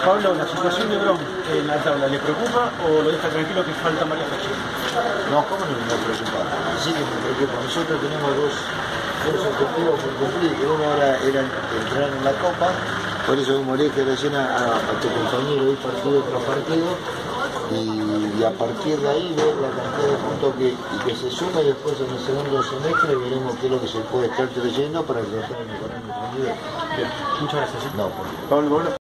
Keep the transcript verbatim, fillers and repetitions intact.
Pablo, ¿la situación de Bron en la tabla le preocupa o lo deja tranquilo que falta María Fecha? No, ¿cómo no me preocupa? Sí que me preocupa. Nosotros tenemos dos, dos objetivos por cumplir, que uno era, era entrar en la Copa, por eso demoré que recién a, a tu compañero ir partido tras partido, y, y a partir de ahí ver la cantidad de puntos que, y que se suma, y después en el segundo semestre veremos qué es lo que se puede estar trayendo para tratar de mejorar nuestro nivel. Bien, muchas gracias. No, por... Pablo, Pablo.